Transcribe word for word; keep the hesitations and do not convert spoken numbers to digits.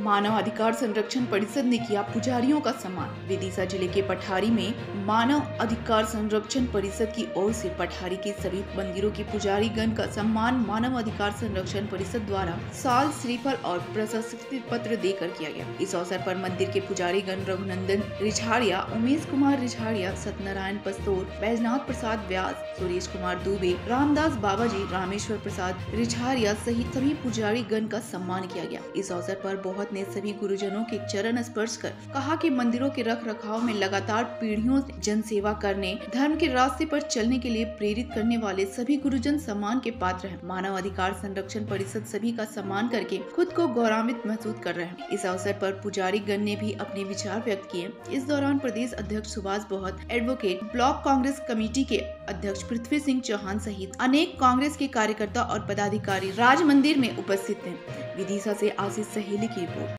मानव अधिकार संरक्षण परिषद ने किया पुजारियों का सम्मान। विदिशा जिले के पठारी में मानव अधिकार संरक्षण परिषद की ओर से पठारी के सभी मंदिरों के पुजारी गण का सम्मान मानव अधिकार संरक्षण परिषद द्वारा साल, श्रीफल और प्रशस्ति पत्र देकर किया गया। इस अवसर पर मंदिर के पुजारी गण रघुनंदन रिछाड़िया, उमेश कुमार रिछाड़िया, सत्यनारायण पस्तोर, बैजनाथ प्रसाद व्यास, सुरेश कुमार दुबे, रामदास बाबाजी, रामेश्वर प्रसाद रिछाड़िया सहित सभी पुजारी गण का सम्मान किया गया। इस अवसर पर बहुत ने सभी गुरुजनों के चरण स्पर्श कर कहा कि मंदिरों के रख रखाव में लगातार पीढ़ियों से जन सेवा करने, धर्म के रास्ते पर चलने के लिए प्रेरित करने वाले सभी गुरुजन सम्मान के पात्र हैं। मानव अधिकार संरक्षण परिषद सभी का सम्मान करके खुद को गौरवान्वित महसूस कर रहे हैं। इस अवसर पर पुजारी गण ने भी अपने विचार व्यक्त किए। इस दौरान प्रदेश अध्यक्ष सुभाष बहुत, एडवोकेट, ब्लॉक कांग्रेस कमेटी के अध्यक्ष पृथ्वी सिंह चौहान सहित अनेक कांग्रेस के कार्यकर्ता और पदाधिकारी राज मंदिर में उपस्थित थे। विदिशा से आशीष सहेली की रिपोर्ट।